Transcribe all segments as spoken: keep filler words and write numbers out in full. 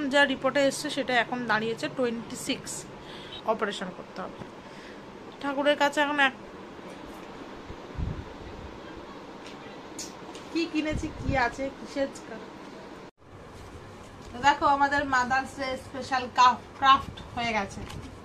যা রিপোর্টে এসছে সেটা এখন দাঁড়িয়েছে টোয়েন্টি সিক্স অপারেশন করতে হবে। ঠাকুরের কাছে এখন এক কি কিনেছি কি আছে কিসের দেখো আমাদের মাদার্স ডে স্পেশাল ক্রাফট হয়ে গেছে।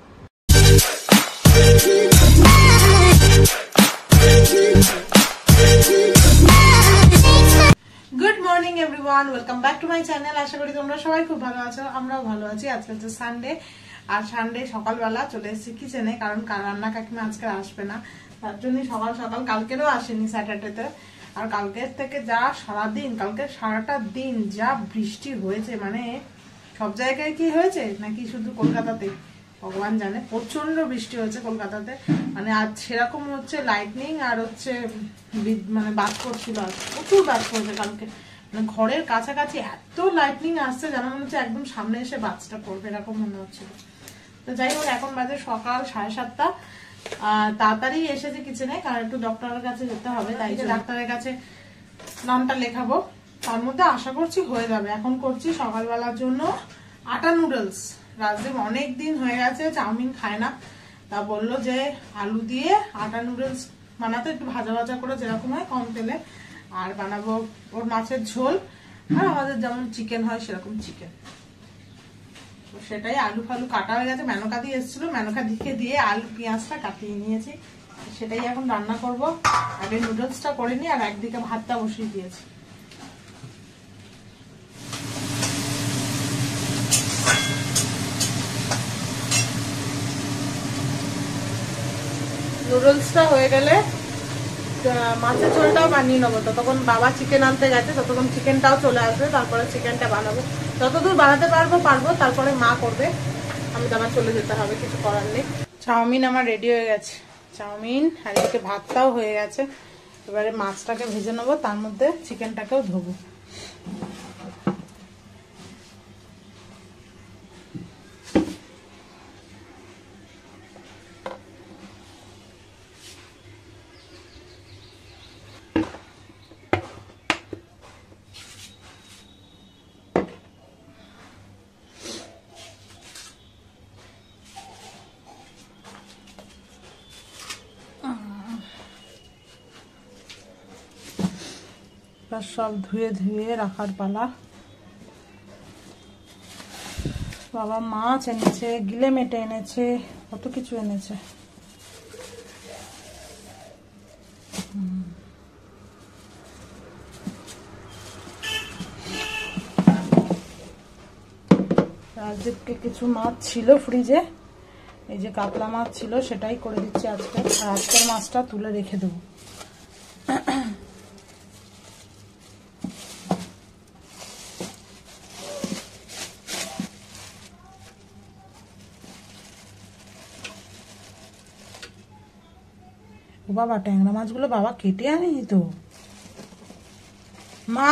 Good morning everyone, welcome back to my channel. আশা করি তোমরা সবাই খুব ভালো আছো, আমরাও ভালো আছি। আজকে হচ্ছে সানডে, আর সানডে সকালবেলা চলে এসেছি কিচেনে, কারণ রান্না কাকিমা আজকে আসবে না, তার জন্যই সকাল সকাল, কালকেরও আসেনি স্যাটারডেতে। আর কালকের থেকে যা সারাদিন, কালকে সারাটা দিন যা বৃষ্টি হয়েছে, মানে সব জায়গায় কি হয়েছে নাকি শুধু কলকাতাতে ভগবান জানে, প্রচন্ড বৃষ্টি হয়েছে কলকাতাতে। মানে আজ সেরকম হচ্ছে লাইটনিং আর হচ্ছে মানে বাজ করছিল, আজ প্রচুর বাজ করবে কালকে, মানে ঘরের কাছাকাছি এত লাইটনিং আসছে যেন মনে হচ্ছে একদম সামনে এসে বাজটা পড়বে, এরকম মনে হচ্ছিল। তো যাই হোক, এখন বাজে সকাল সাড়ে সাতটা। আহ তাড়াতাড়ি এসেছে কিচেনে, কারণ একটু ডক্টরের কাছে যেতে হবে, তাই যে ডাক্তারের কাছে নামটা লেখাবো, তার মধ্যে আশা করছি হয়ে যাবে। এখন করছি সকালবেলার জন্য আটা নুডলস। রাজদীপ অনেক দিন হয়ে গেছে চাউমিন খায় না, তা বললো যে আলু দিয়ে আটা নুডলস বানাতে, একটু ভাজা ভাজা করে যেরকম হয় কম তেলে, আর বানাবো ওর মাছের ঝোল, আর আমাদের যেমন চিকেন হয় সেরকম চিকেন। সেটাই, আলু ফালু কাটা হয়ে গেছে, মেনকা দিয়ে এসেছিল, মেনকা দিকে দিয়ে আলু পেঁয়াজটা কাটিয়ে নিয়েছি, সেটাই এখন রান্না করব। আগে নুডলসটা করে নি, আর একদিকে ভাতটা বসিয়ে দিয়েছি। নুডলসটা হয়ে গেলে মাছের ঝোলটাও বানিয়ে নেবো, ততক্ষণ বাবা চিকেন আনতে গেছে, ততক্ষণ চিকেনটাও চলে আসবে, তারপরে চিকেনটা বানাবো। যতদূর বানাতে পারবো পারবো, তারপরে মা করবে, আমি তো আমার চলে যেতে হবে, কিছু করার নেই। চাউমিন আমার রেডি হয়ে গেছে, চাউমিন আর এদিকে ভাতটাও হয়ে গেছে। এবারে মাছটাকে ভেজে নেবো, তার মধ্যে চিকেনটাকেও ধোবো। সব ধুয়ে ধুয়ে রাখার পালা। বাবা মাছ এনেছে, গিলে মেটে এনেছে, কত কিছু এনেছে। রাজদীপকে কিছু মাছ ছিল ফ্রিজে, এই যে কাতলা মাছ ছিল, সেটাই করে দিচ্ছি আজকে, আর আজকের মাছটা তুলে রেখে দেবো। ও বাবা, ট্যাংরা মাছগুলো বাবা কেটে আনেনি তো মা।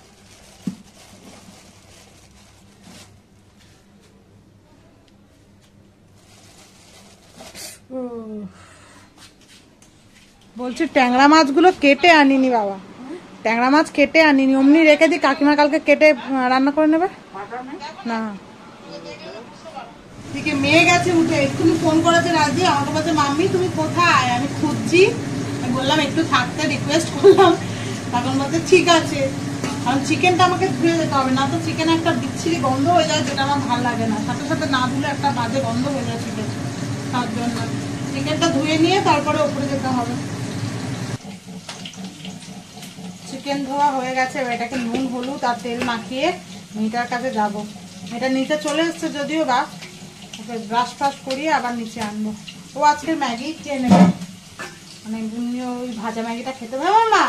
বলছি ট্যাংরা মাছগুলো কেটে আনিনি বাবা, ট্যাংরা মাছ কেটে আনিনি, অমনি রেখে দিই, কাকিমা কালকে কেটে রান্না করে নেবে। না ঠিক মেয়ে গেছে উঠে, এক্ষুনি ফোন করেছে রাজি, আমাকে বলছে মাম্মি তুমি কোথায়, আমি খুঁজছি। আমি বললাম একটু থাকতে রিকোয়েস্ট করলাম, তখন বলছে ঠিক আছে। কারণ চিকেনটা আমাকে ধুয়ে যেতে হবে, না তো চিকেন একটা বিচ্ছিরি গন্ধ হয়ে যায়, যেটা আমার ভালো লাগে না, সাথে সাথে না ধুলে একটা বাজে গন্ধ হয়ে যায় চিকেন, তার জন্য চিকেনটা ধুয়ে নিয়ে তারপরে ওপরে যেতে হবে। চিকেন ধোয়া হয়ে গেছে, এটাকে নুন হলুদ আর তেল মাখিয়ে মেয়েটার কাছে যাবো। এটা নিচে চলে এসছে যদিও বা, ওকে ব্রাশ ফ্রাশ করিয়ে আবার নিচে আনবো। ও আজকে ম্যাগি খেয়ে নেবে, মানে ওই ভাজা ম্যাগিটা খেতে হবে। মা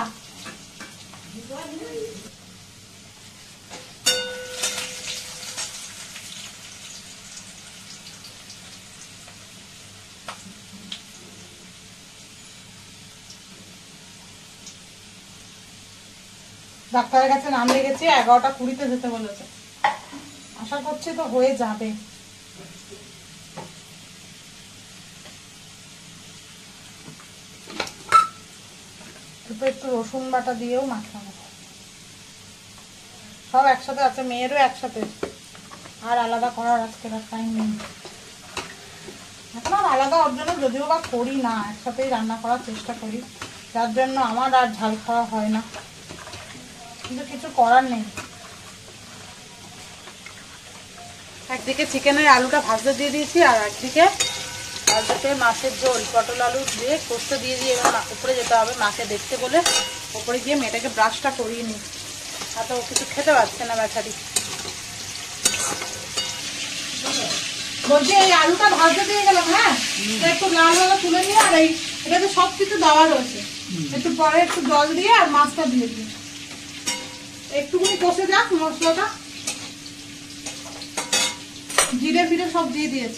ডাক্তারের কাছে নাম লেগেছে, এগারোটা কুড়িতে যেতে বলেছে, আশা করছি তো হয়ে যাবে। একটু রসুন বাটা দিয়েও মাখাবো, সব একসাথে আছে, মেয়েরও একসাথে, আর আলাদা করার আজকে টাইম নেই। এখন আর আলাদা ওর জন্য যদিও বা করি না, একসাথেই রান্না করার চেষ্টা করি, যার জন্য আমার আর ঝাল খাওয়া হয় না, কিন্তু কিছু করার নেই। একদিকে চিকেনের আলুটা ভাজতে দিয়ে দিয়েছি, আর একদিকে ভাজতে মাছের ঝোল পটল আলু দিয়ে কষতে দিয়ে দিয়ে এবার উপরে যেতে হবে মাকে দেখতে বলে। উপরে গিয়ে মেয়েটাকে ব্রাশটা করিয়ে নিই, আর তো কিছু খেতে পারছে না বেচারি। বলছি এই আলুটা ভাজতে দিয়ে গেলাম, হ্যাঁ একটু লাল লাল তুলে নিয়ে, আর এই এটাতে সব কিছু দেওয়া রয়েছে, একটু পরে একটু জল দিয়ে আর মাছটা দিয়ে দিই, একটুখানি কষে যাক মশলাটা, জিরে ফিরে সব দিয়ে দিয়েছি।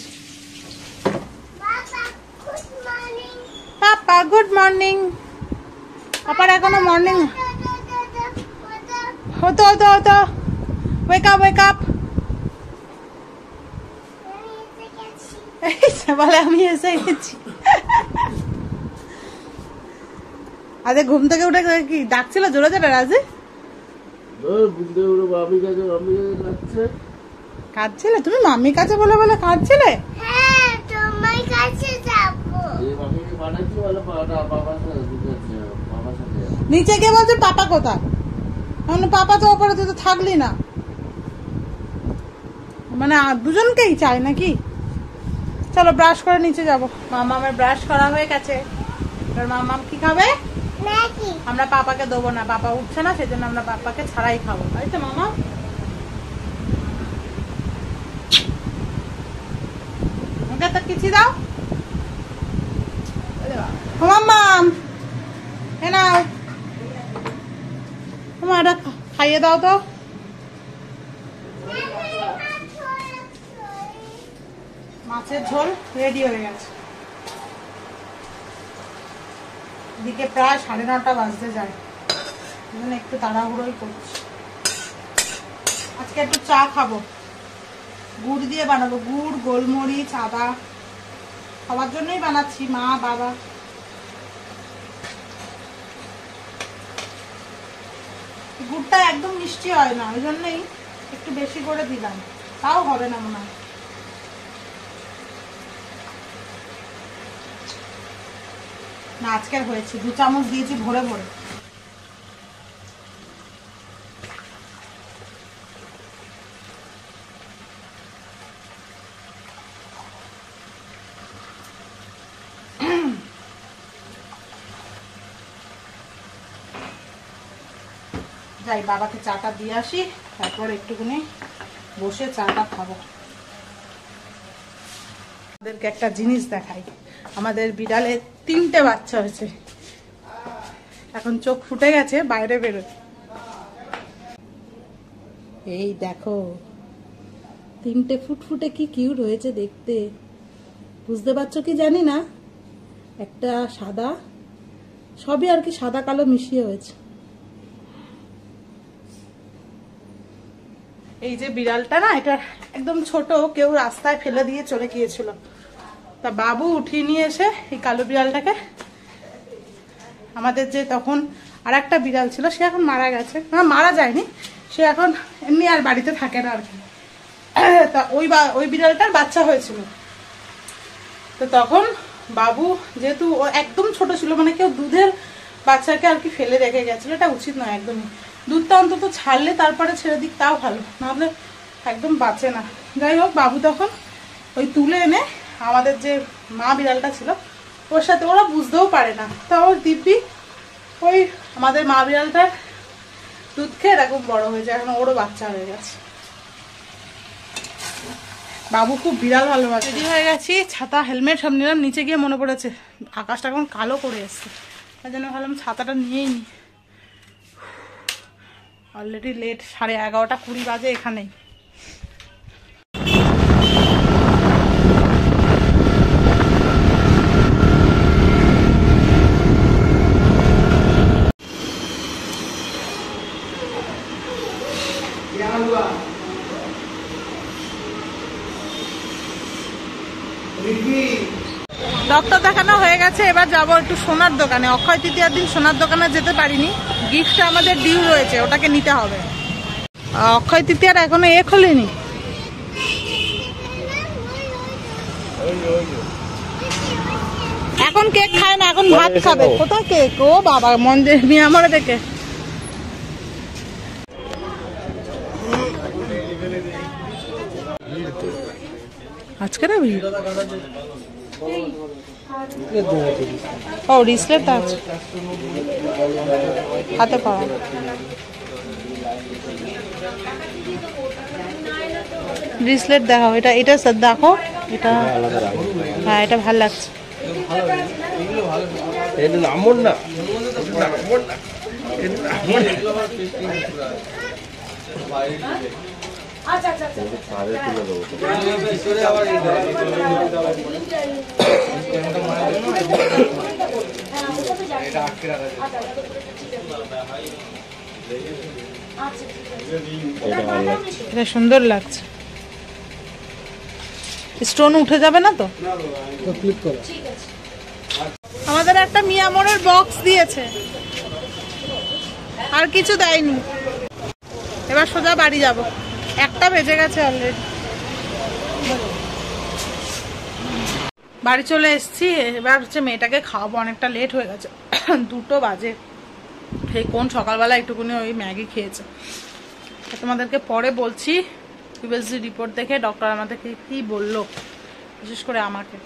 Papa good morning. পাপার এখনো মর্নিং হতো হতো হতো ওয়েক আপ ওয়েক আপ বলে আমি এসে গেছি। আরে ঘুম থেকে উঠে কি ডাকছিল জোরে জোরে রাজি? কাঁদছিলে তুমি? মাম্মির কাছে বলে বলে কাঁদছিলে? নিচে কে বলছে পাপা কোথায়? পাপা তো ওপরে তুই তো থাকলি না, মানে দুজনকেই চাই নাকি? চলো ব্রাশ করে নিচে যাবো। মামামের ব্রাশ করা হয়ে গেছে, এবার মামাম কি খাবে? আমরা পাপাকে দেবো না, পাপা উঠছে না, সেজন্য আমরা পাপাকে ছাড়াই খাবো, তাই তো মামা? ওকে তো কিছু দাও মামাম, এ নাও তোমার খাইয়ে দাও তো। মাছের ঝোল রেডি হয়ে গেছে, এদিকে প্রায় সাড়ে নটা বাজতে যায়, একটু তাড়াহুড়োই করছি। আজকে একটু চা খাবো, গুড় দিয়ে বানাবো, গুড় গোলমরিচ আদা সবার জন্যই বানাচ্ছি, মা বাবা। গুড়টা একদম মিষ্টি হয় না, ওই জন্যই একটু বেশি করে দিলাম, তাও হবে না মনে হয়। না আজকের হয়েছে, দু চামচ দিয়েছি ভরে ভরে। যাই বাবাকে চাটা দিয়ে আসি, তারপর একটুখানি বসে চাটা খাবো। আমাদেরকে একটা জিনিস দেখাই, আমাদের বিড়ালের তিনটে বাচ্চা হয়েছে, এখন চোখ ফুটে গেছে, বাইরে বেরোয়। এই দেখো তিনটে ফুটফুটে কি কিউট হয়েছে দেখতে, বুঝতে পারছো কি জানি না, একটা সাদা, সবই আর কি সাদা কালো মিশিয়ে হয়েছে। এই যে বিড়ালটা না, এটা একদম ছোট, কেউ রাস্তায় ফেলে দিয়ে চলে গিয়েছিল, তা বাবু উঠিয়ে নিয়ে এসে এই কালো বিড়ালটাকে, আমাদের যে তখন আর একটা বিড়াল ছিল সে এখন মারা গেছে, না মারা যায়নি, সে এখন এমনি আর বাড়িতে থাকে না আর কি, তা ওই ওই বিড়ালটার বাচ্চা হয়েছিল। তো তখন বাবু যেহেতু ও একদম ছোট ছিল, মানে কেউ দুধের বাচ্চাকে আর কি ফেলে রেখে গেছিল, এটা উচিত নয় একদমই, দুধটা অন্তত ছাড়লে তারপরে ছেড়ে দিক, তাও ভালো, নাহলে একদম বাঁচে না। যাই হোক বাবু তখন ওই তুলে এনে আমাদের যে মা বিড়ালটা ছিল ওর সাথে, ওরা বুঝতেও পারে না, তা ওর দিব্যি ওই আমাদের মা বিড়ালটার দুধ খেয়ে এরকম বড় হয়েছে, এখন ওরও বাচ্চা হয়ে গেছে। বাবু খুব বিড়াল ভালোবাসে। রেডি হয়ে গেছি, ছাতা হেলমেট সব নিলাম, নিচে গিয়ে মনে পড়েছে আকাশটা এখন কালো করে এসছে, তাই জন্য ভাবলাম ছাতাটা নিয়েই নি। অলরেডি লেট, সাড়ে এগারোটা কুড়ি বাজে এখানেই। ডক্টর দেখানো হয়ে গেছে, এবার যাবো একটু সোনার দোকানে। অক্ষয় তৃতীয়ার দিন সোনার দোকানে যেতে পারিনি, গিফটটা আমাদের ডিউ রয়েছে, ওটাকে নিতে হবে। অক্ষয় তৃতীয়ার এখনো এ খোলেনি, এখন কেক খায় না, এখন ভাত খাবে। কোথায় কেক? ও বাবা, মন দিয়ে আমার দেখে আজকে না ভিড়। ও রিসলেট আছে হাতে পাওয়া। ব্রেসলেট দেখাও, এটা এটা স্যার দেখো, এটা হ্যাঁ এটা ভালো লাগছে। এটা সুন্দর লাগছে। স্টোন উঠে যাবে না তো? আমাদের একটা মিয়ামোরের বক্স দিয়েছে, আর কিছু দেয়নি। এবার সোজা বাড়ি যাব, একটা বেজে গেছে অলরেডি। বাড়ি চলে এসেছি, এবার হচ্ছে মেয়েটাকে খাওয়াবো, অনেকটা লেট হয়ে গেছে, দুটো বাজে। সেই কোন সকালবেলা একটুকুনি ওই ম্যাগি খেয়েছে। তোমাদেরকে পরে বলছি ইউএসজি রিপোর্ট দেখে ডক্টর আমাদেরকে কি বললো, বিশেষ করে আমাকে।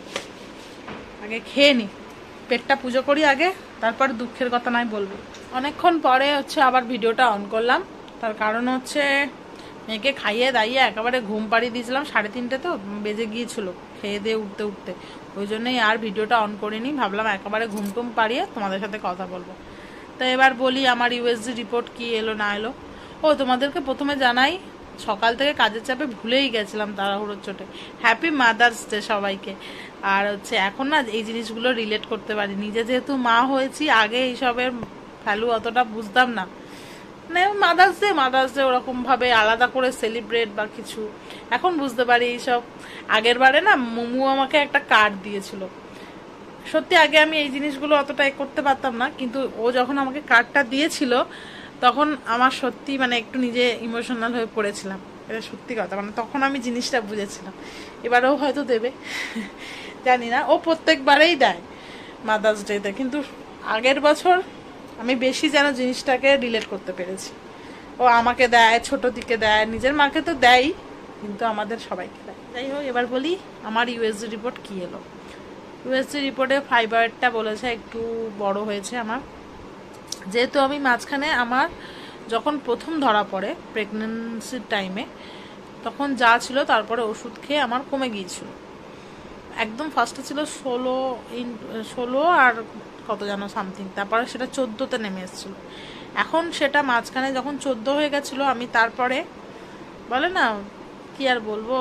আগে খেয়ে নি, পেটটা পুজো করি আগে, তারপর দুঃখের কথা নাই বলবো। অনেকক্ষণ পরে হচ্ছে আবার ভিডিওটা অন করলাম, তার কারণ হচ্ছে মেয়েকে খাইয়ে দাইয়ে একেবারে ঘুম পাড়িয়ে দিয়েছিলাম। সাড়ে তিনটে তো বেজে গিয়েছিল খেয়ে দিয়ে উঠতে উঠতে, ওই জন্যই আর ভিডিওটা অন করিনি। ভাবলাম একেবারে ঘুম টুম পাড়িয়ে তোমাদের সাথে কথা বলবো। তো এবার বলি আমার ইউএসজি রিপোর্ট কি এলো না এলো। ও তোমাদেরকে প্রথমে জানাই, সকাল থেকে কাজের চাপে ভুলেই গেছিলাম তাড়াহুড়োর চোটে। হ্যাপি মাদার্স ডে সবাইকে। আর হচ্ছে এখন না এই জিনিসগুলো রিলেট করতে পারি, নিজে যেহেতু মা হয়েছি, আগে এইসবের ভ্যালু অতটা বুঝতাম না। মানে মাদার্স ডে মাদার্স ডে ওরকম ভাবে আলাদা করে সেলিব্রেট বা কিছু, এখন বুঝতে পারি এইসব। আগের বারে না মোমু আমাকে একটা কার্ড দিয়েছিল, সত্যি আগে আমি এই জিনিসগুলো অতটা করতে পারতাম না, কিন্তু ও যখন আমাকে কার্ডটা দিয়েছিল তখন আমার সত্যি মানে একটু নিজে ইমোশনাল হয়ে পড়েছিলাম। এটা সত্যি কথা, মানে তখন আমি জিনিসটা বুঝেছিলাম। এবারেও হয়তো দেবে জানি না, ও প্রত্যেকবারেই দেয় মাদার্স ডেতে, কিন্তু আগের বছর আমি বেশি যেন জিনিসটাকে রিলেট করতে পেরেছি। ও আমাকে দেয়, ছোট দিকে দেয়, নিজের মাকে তো দেয়, কিন্তু আমাদের সবাইকে দেয়। যাই হোক, এবার বলি আমার ইউএসজি রিপোর্ট কি এলো। ইউএসজি রিপোর্টে ফাইবারটা বলেছে একটু বড় হয়েছে আমার। যেহেতু আমি মাঝখানে আমার যখন প্রথম ধরা পড়ে প্রেগনেন্সির টাইমে, তখন যা ছিল তারপরে ওষুধ খেয়ে আমার কমে গিয়েছিল। একদম ফার্স্টে ছিল ষোলো ইন ষোলো আর কত জানো সামথিং, তারপরে সেটা চোদ্দোতে নেমে এসেছিলো। এখন সেটা মাঝখানে যখন চোদ্দো হয়ে গেছিলো, আমি তারপরে বলে না কি আর বলবো,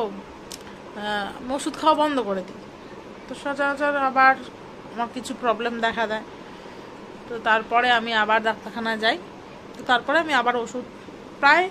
ওষুধ খাওয়া বন্ধ করে দিই। তো সচরাচর আবার আমার কিছু প্রবলেম দেখা দেয়, তো তারপরে আমি আবার ডাক্তারখানায় যাই। তো তারপরে আমি আবার ওষুধ প্রায়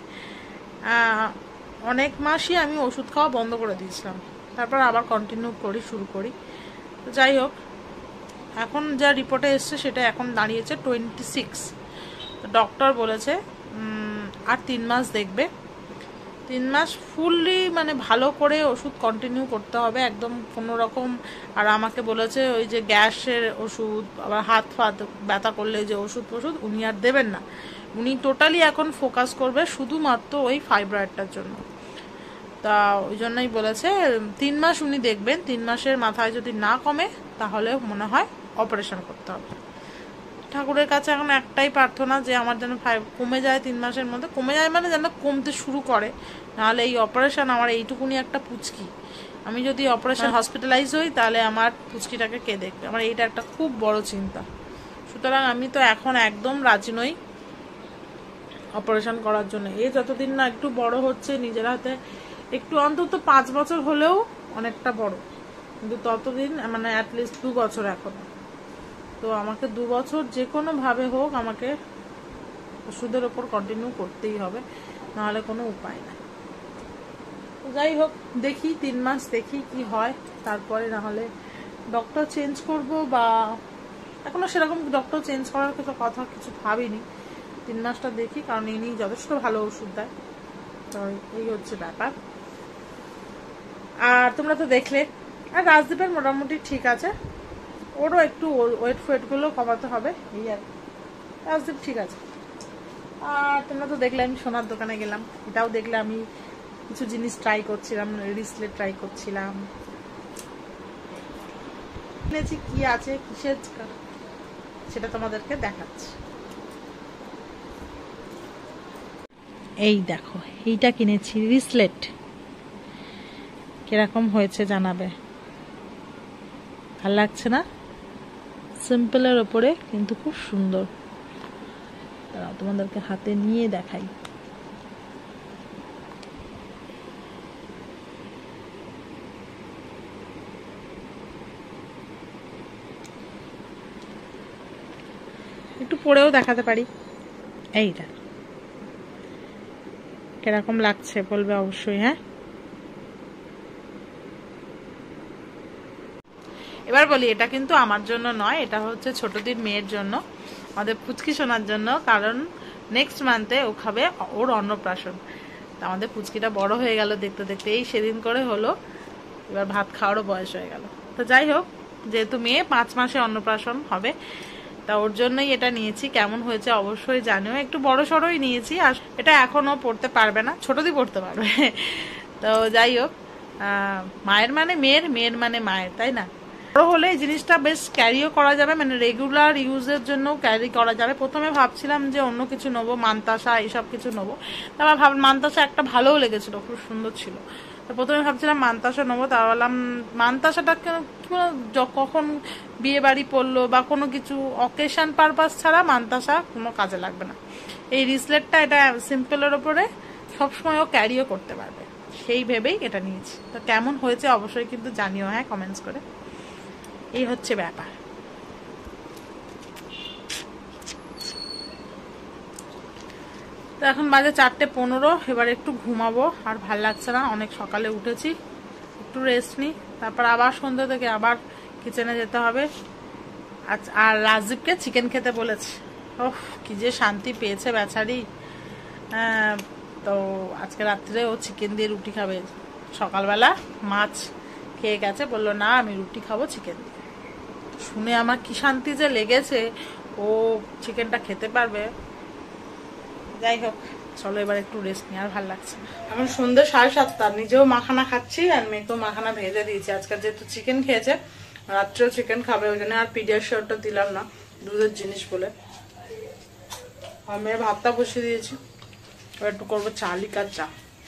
অনেক মাসই আমি ওষুধ খাওয়া বন্ধ করে দিয়েছিলাম, তারপর আবার কন্টিনিউ করি শুরু করি। তো যাই হোক, এখন যা রিপোর্টে এসছে সেটা এখন দাঁড়িয়েছে টোয়েন্টি সিক্স। তো ডক্টর বলেছে আর তিন মাস দেখবে, তিন মাস ফুললি মানে ভালো করে ওষুধ কন্টিনিউ করতে হবে একদম কোনো রকম। আর আমাকে বলেছে ওই যে গ্যাসের ওষুধ, আবার হাত ফাত ব্যথা করলে যে ওষুধ ওষুধ উনি আর দেবেন না। উনি টোটালি এখন ফোকাস করবে শুধুমাত্র ওই ফাইব্রয়েডটার জন্য। তা ওই জন্যই বলেছে তিন মাস উনি দেখবেন, তিন মাসের মাথায় যদি না কমে তাহলে মনে হয় অপারেশন করতে হবে। ঠাকুরের কাছে এখন একটাই প্রার্থনা যে আমার যেন কমে যায় তিন মাসের মধ্যে, কমে যায় মানে যেন কমতে শুরু করে, নাহলে এই অপারেশন আমার এইটুকুনি একটা পুচকি, আমি যদি অপারেশন হসপিটালাইজ হই তাহলে আমার পুচকিটাকে কে দেখবে, আমার এইটা একটা খুব বড় চিন্তা। সুতরাং আমি তো এখন একদম রাজি নই অপারেশন করার জন্য। এই যতদিন না একটু বড় হচ্ছে নিজের হাতে, একটু অন্তত পাঁচ বছর হলেও অনেকটা বড়, কিন্তু ততদিন মানে অ্যাটলিস্ট দু বছর এখন। তো আমাকে দু বছর যে কোনোভাবে হোক আমাকে ওষুধের ওপর কন্টিনিউ করতেই হবে, নাহলে কোনো উপায় নেই। যাই হোক, দেখি তিন মাস দেখি কি হয়, তারপরে নাহলে ডক্টর চেঞ্জ করব, বা এখনো সেরকম ডক্টর চেঞ্জ করার কিছু কথা কিছু ভাবিনি। তিন মাসটা দেখি, কারণ ইনি যথেষ্ট ভালো ওষুধ দেয়। তো এই হচ্ছে ব্যাপার। আর তোমরা তো দেখলে, আর রাজদীপের মোটামুটি ঠিক আছে, ও ওরও একটু ওয়েট ফোয়েটগুলো কমাতে হবে এই আর কি। ঠিক আছে। আর তোমরা তো দেখলে আমি সোনার দোকানে গেলাম, এটাও দেখলে আমি কিছু জিনিস ট্রাই করছিলাম, রিসলেট ট্রাই করছিলাম। কিনেছি কি আছে কিসের সেটা তোমাদেরকে দেখাচ্ছি। এই দেখো এইটা কিনেছি রিসলেট, কিরকম হয়েছে জানাবে। ভাল লাগছে না? সিম্পলের ওপরে কিন্তু খুব সুন্দর। তোমাদেরকে হাতে নিয়ে দেখাই। একটু পরেও দেখাতে পারি। এইটা কিরকম লাগছে বলবে অবশ্যই। হ্যাঁ, এবার বলি এটা কিন্তু আমার জন্য নয়, এটা হচ্ছে ছোটদিন মেয়ের জন্য, আমাদের পুচকি শোনার জন্য। কারণ নেক্সট মান্থে ও খাবে ওর অন্নপ্রাশন। আমাদের পুচকিটা বড় হয়ে গেল দেখতে দেখতে, এই সেদিন করে হলো, এবার ভাত খাওয়ারও বয়স হয়ে গেল। তো যাই হোক, যেহেতু মেয়ে পাঁচ মাসে অন্নপ্রাশন হবে, তা ওর জন্যই এটা নিয়েছি। কেমন হয়েছে অবশ্যই জানিও। একটু বড় সড়োই নিয়েছি, আর এটা এখনো পড়তে পারবে না, ছোটদি পড়তে পারবে। তো যাই হোক, মায়ের মানে মেয়ের, মেয়ের মানে মায়ের, তাই না? বড় হলে এই জিনিসটা বেশ ক্যারিও করা যাবে, মানে রেগুলার ইউজের জন্য ক্যারি করা যাবে। প্রথমে ভাবছিলাম যে অন্য কিছু নেবো, মানতাসা এইসব কিছু নেবো। তারপর ভাব মানতাসা একটা ভালোও লেগেছিল, খুব সুন্দর ছিল। তো প্রথমে ভাবছিলাম মানতাসা নেবো, তা বললাম মানতাসাটা কখন বিয়ে বাড়ি পড়লো বা কোনো কিছু অকেশন পারপাস ছাড়া মানতাসা কোনো কাজে লাগবে না। এই রিসলেটটা এটা সিম্পলের ওপরে সবসময়ও ক্যারিও করতে পারবে, সেই ভেবেই এটা নিয়েছি। তো কেমন হয়েছে অবশ্যই কিন্তু জানিও, হ্যাঁ, কমেন্টস করে। এই হচ্ছে ব্যাপার। তো এখন বাজে চারটে পনেরো, এবার একটু ঘুমাবো, আর ভাল লাগছে না, অনেক সকালে উঠেছি, একটু রেস্ট নিই, তারপর আবার সন্ধ্যা থেকে আবার কিচেনে যেতে হবে। আর রাজদীপকে চিকেন খেতে বলেছে। ওহ, কি যে শান্তি পেয়েছে বেচারি। তো আজকে রাত্রে ও চিকেন দিয়ে রুটি খাবে। সকালবেলা মাছ খেয়ে গেছে, বললো না আমি রুটি খাবো চিকেন দিয়ে। শুনে আমার কি শান্তি যে লেগেছে, ও চিকেনটা খেতে পারবে। যাই হোক, চলো এবার একটু রেস্ট নিয়ে, আর ভালো লাগছে না। এখন সন্ধ্যে সাড়ে সাতটা, নিজেও মাখানা খাচ্ছি আর মেয়েকেও মাখানা ভেজে দিয়েছি। আজকাল যেহেতু চিকেন খেয়েছে, রাত্রেও চিকেন খাবে, ওই জন্য আর পিডিয়াশিওরটা দিলাম না, দুধের জিনিস বলে। আর মেয়ে ভাতটা বসিয়ে দিয়েছি, এবার একটু করবো চা, লিকার চা।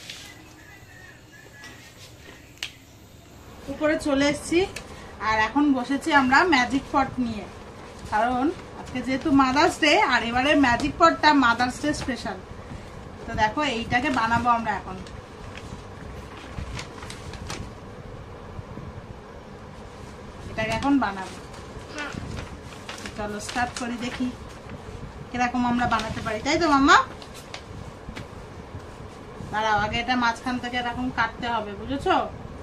উপরে চলে এসেছি, আর এখন বসেছি আমরা ম্যাজিক পট নিয়ে। কারণ আজকে যেহেতু মাদার্স ডে, আর এবারে ম্যাজিক পটটা মাদার্স ডে স্পেশাল। তো দেখো এইটাকে বানাবো আমরা এখন। এটাকে এখন বানাবো, চলো স্টার্ট করি, দেখি কিরকম আমরা বানাতে পারি, তাই তো মাম্মা? দাঁড়াও, আগে এটা মাঝখান থেকে এরকম কাটতে হবে, বুঝেছো?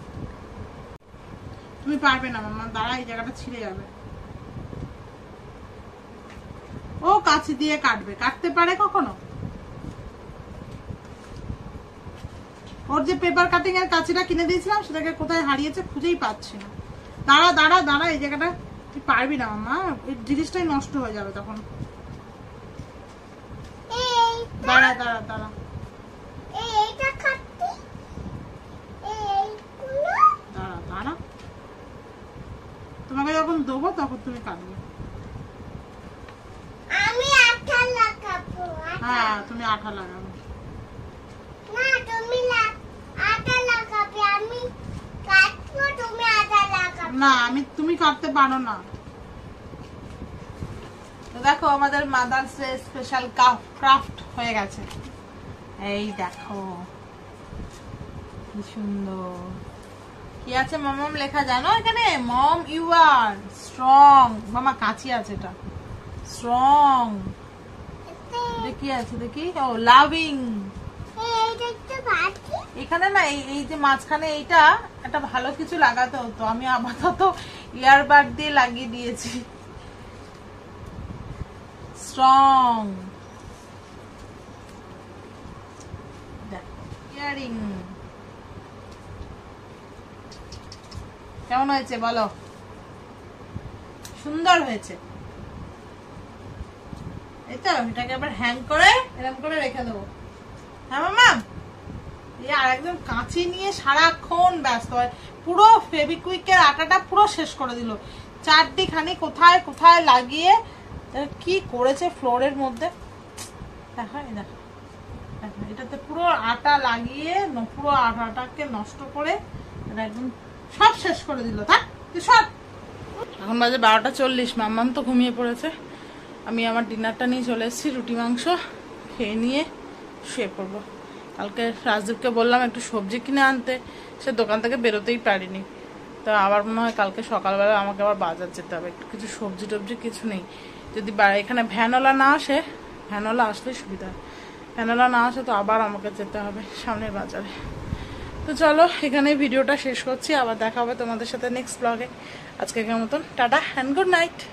তুমি পারবে না মাম্মা, দাঁড়া, এই জায়গাটা ছিঁড়ে যাবে। ও কাঁচি দিয়ে কাটবে, কাটতে পারে কখনো? ওর যে পেপার কাটিং এর কাঁচিটা কিনে দিয়েছিলাম, সেটাকে কোথায় হারিয়েছে খুঁজেই পাচ্ছি না। দাঁড়া দাঁড়া দাঁড়া, এই জায়গাটা তুই পারবি না মাম্মা, এই জিনিসটাই নষ্ট হয়ে যাবে তখন। দাঁড়া দাঁড়া দাঁড়া, দাঁড়া দাঁড়া, তোমাকে যখন দেবো তখন তুমি কাটবে। আমি আঠা লাগাবো। হ্যাঁ, তুমি আঠা লাগাবে। না, তুমি আঠা লাগাবে, আমি কাটবো, তুমি আঠা লাগাবে। না, আমি তুমি কাটতে পারো না। তো দেখো আমাদের মাদার্স ডে স্পেশাল ক্রাফট হয়ে গেছে। এই দেখো কি সুন্দর, কি আছে মম লেখা জানো এখানে? Mom you are strong. মামা কাঁচি আছে, এটা স্ট্রং। কি আছে দেখি? Oh loving. এখানে না এই যে মাঝখানে এইটা একটা ভালো কিছু লাগাতে হতো, আমি আপাতত ইয়ারবাড দিয়ে লাগিয়ে দিয়েছি। Strong earring. কেমন হয়েছে বলো? সুন্দর হয়েছে। এই তো এটাকে আবার হ্যাং করে এরকম করে রেখে দেবো। হ্যাঁ মামা, এই আর একদম কাঁচি নিয়ে সারাক্ষণ ব্যস্ত হয়, পুরো ফেভিকুইকের আটাটা পুরো শেষ করে দিল। চারটিখানি কোথায় কোথায় লাগিয়ে কি করেছে ফ্লোরের মধ্যে। দেখো এই দেখো, এটাতে পুরো আটা লাগিয়ে পুরো আটাটাকে নষ্ট করে এটা একদম সব শেষ করে দিল। থাক সব। এখন বাজে বারোটা চল্লিশ, মাম্মাম তো ঘুমিয়ে পড়েছে। আমি আমার ডিনারটা নিয়ে চলে এসেছি, রুটি মাংস খেয়ে নিয়ে শুয়ে পড়বো। কালকে রাজদীপকে বললাম একটু সবজি কিনে আনতে, সে দোকান থেকে বেরোতেই পারিনি। তা আবার মনে হয় কালকে সকালবেলা আমাকে আবার বাজার যেতে হবে, একটু কিছু সবজি টবজি কিছু নেই। যদি এখানে ভ্যানওয়ালা না আসে, ভ্যানওয়ালা আসলেই সুবিধা, ভ্যানওয়ালা না আসে তো আবার আমাকে যেতে হবে সামনের বাজারে। তো চলো এখানে ভিডিওটা শেষ করছি, আবার দেখা হবে তোমাদের সাথে নেক্সট ব্লগে। আজকের মতন টাটা অ্যান্ড গুড নাইট।